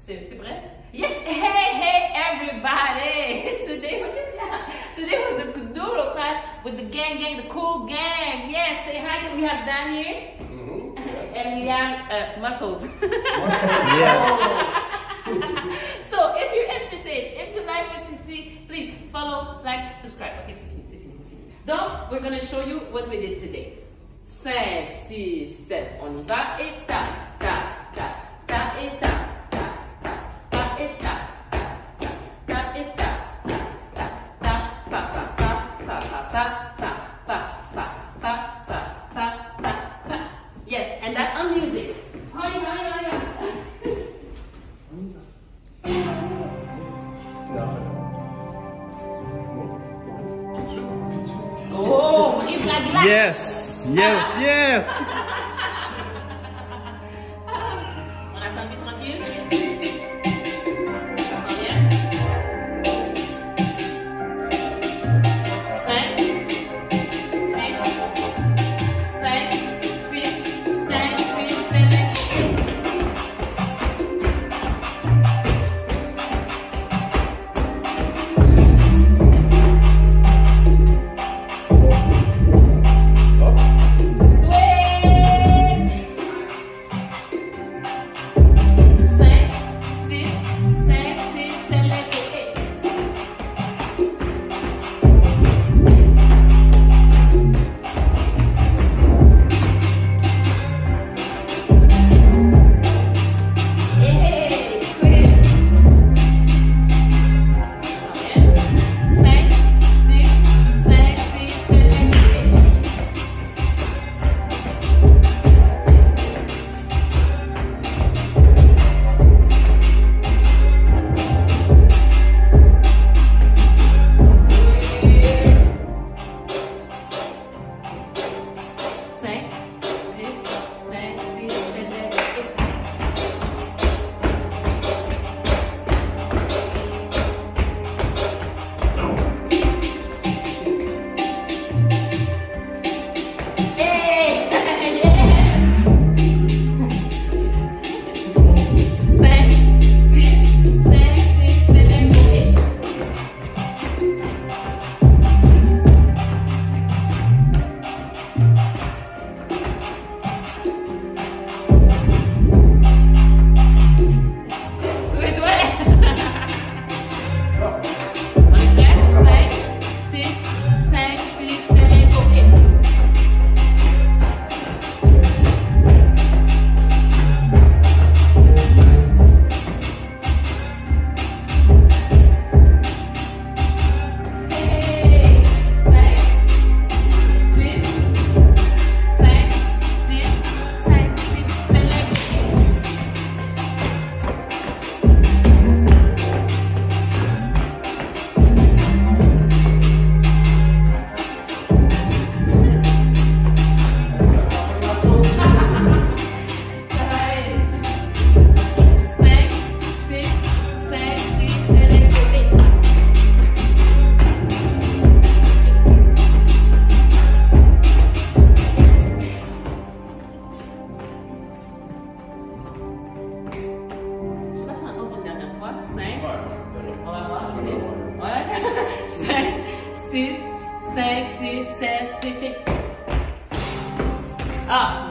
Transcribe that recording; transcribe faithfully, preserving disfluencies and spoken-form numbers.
C'est vrai? Yes! Hey, hey, everybody! Today, what is that? Today was the Kuduro class with the gang gang, the cool gang. Yes, say hi. We have Dan here. Mm-hmm. Yes. And we have uh, muscles. Muscles. Yes. So if you're interested, if you like what you see, please follow, like, subscribe. Okay, c'est fini, c'est fini, c'est fini. Donc, we're going to show you what we did today. cinq, six, sept, on y va. Et ta, ta, ta, ta, et ta. Yes, and that on music. Honey, honey, honey. Oh, it's like glass. Yes, yes, yes. On attend vite tranquille. six, cinq, six, sept, huit. Ah!